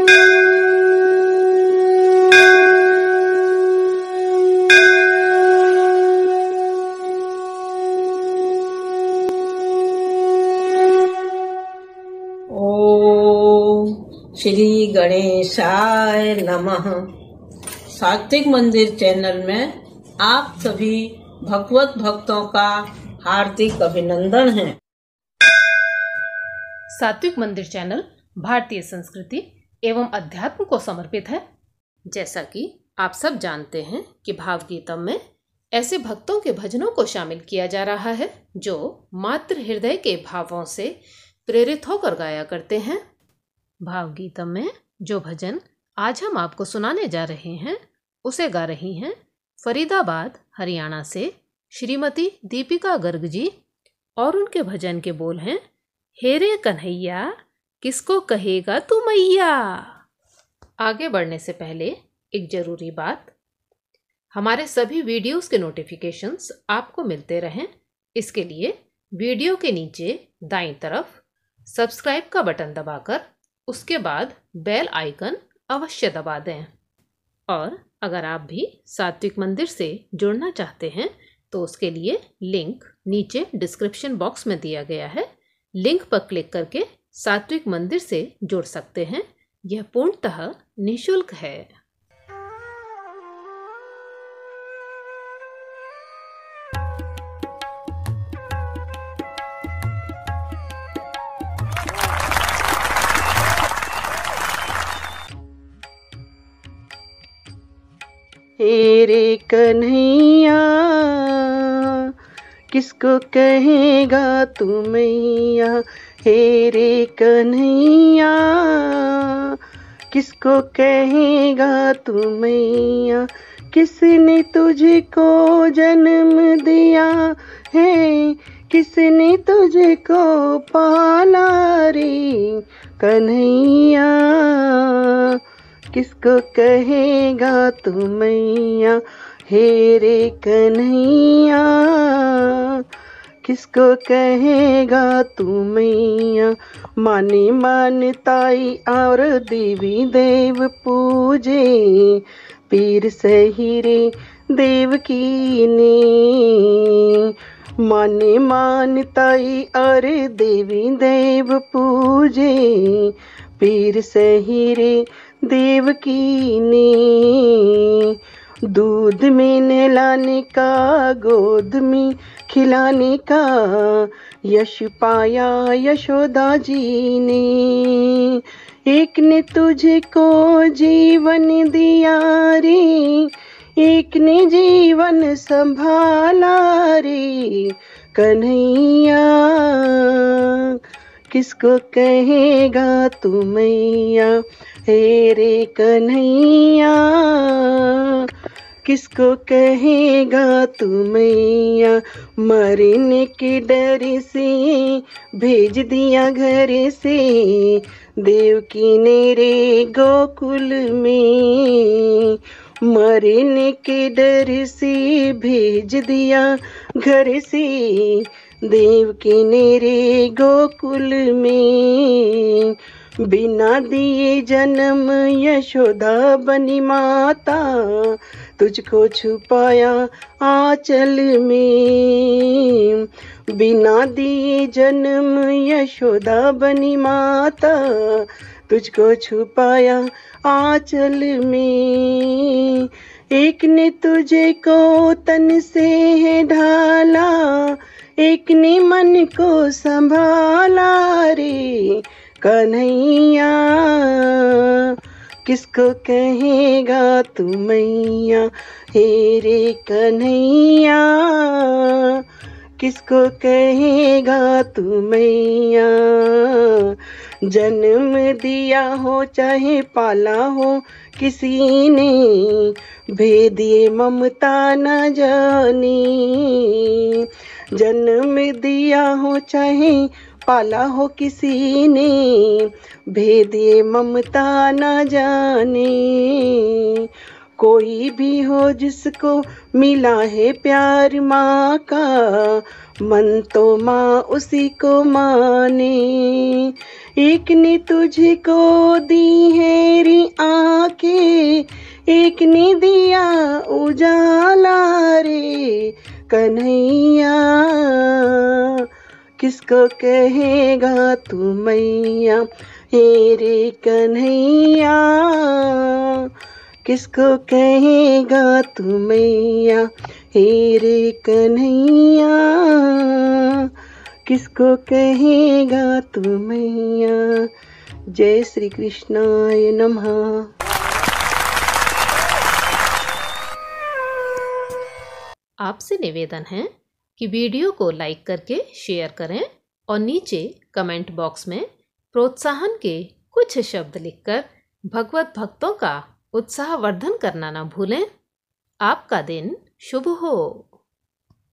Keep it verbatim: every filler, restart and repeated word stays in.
श्री गणेशाय नमः। सात्विक मंदिर चैनल में आप सभी भगवत भक्तों का हार्दिक अभिनंदन है। सात्विक मंदिर चैनल भारतीय संस्कृति एवं अध्यात्म को समर्पित है। जैसा कि आप सब जानते हैं कि भावगीतम में ऐसे भक्तों के भजनों को शामिल किया जा रहा है जो मात्र हृदय के भावों से प्रेरित होकर गाया करते हैं। भावगीतम में जो भजन आज हम आपको सुनाने जा रहे हैं उसे गा रही हैं फरीदाबाद हरियाणा से श्रीमती दीपिका गर्ग जी, और उनके भजन के बोल हैं, हेरे कन्हैया किसको कहेगा तू मैया। आगे बढ़ने से पहले एक जरूरी बात, हमारे सभी वीडियोस के नोटिफिकेशंस आपको मिलते रहें, इसके लिए वीडियो के नीचे दाईं तरफ सब्सक्राइब का बटन दबाकर उसके बाद बेल आइकन अवश्य दबा दें। और अगर आप भी सात्विक मंदिर से जुड़ना चाहते हैं तो उसके लिए लिंक नीचे डिस्क्रिप्शन बॉक्स में दिया गया है। लिंक पर क्लिक करके सात्विक मंदिर से जुड़ सकते हैं। यह पूर्णतः निःशुल्क है। हेरे कन्हैया किसको कहेगा तू मैया, हेरे कन्हैया किसको कहेगा तू मैया। किसने तुझको जन्म दिया है, किसने तुझको पाला रे कन्हैया, किसको कहेगा तू मैया, हेरे कन्हैया किसको कहेगा तू मैया। माने मानताई और देवी देव पूजे, पीर सहीरे देव की ने। माने मानताई और देवी देव पूजे, पीर सहीरे देव की ने। दूध में नहलाने का, गोद में खिलाने का, यश पाया यशोदा जी ने। एक ने तुझको जीवन दिया रे, एक ने जीवन संभाला रे कन्हैया, किसको कहेगा तू मैया, हेरे कन्हैया किसको कहेगा तू मैया। मरने के डर से भेज दिया घर से, देवकी ने रे गोकुल में। मरने के डर से भेज दिया घर से, देवकी ने रे गोकुल में। बिना दिए जन्म यशोदा बनी माता, तुझको छुपाया आंचल में। बिना दिए जन्म यशोदा बनी माता, तुझको छुपाया आंचल में। एक ने तुझे को तन से है ढाला, एक ने मन को संभाला रे कन्हैया, किसको कहेगा तू मैया, हेरे कन्हैया किसको कहेगा तू मैया। जन्म दिया हो चाहे पाला हो किसी ने, भेदिए ममता न जाने। जन्म दिया हो चाहे पाला हो किसी ने, भेदिए ममता न जाने। कोई भी हो जिसको मिला है प्यार माँ का, मन तो माँ उसी को माने। एक ने तुझको दी है आके, एक ने दिया उजाला रे कन्हैया। किसको कहेगा तू मैया, हे रे कन्हैया। किसको कहेगा तू मैया, हे रे कन्हैया। किसको कहेगा तू मैया। जय श्री कृष्णाय नमः। आपसे निवेदन है कि वीडियो को लाइक करके शेयर करें और नीचे कमेंट बॉक्स में प्रोत्साहन के कुछ शब्द लिखकर भगवत भक्तों का उत्साहवर्धन करना न भूलें। आपका दिन शुभ हो।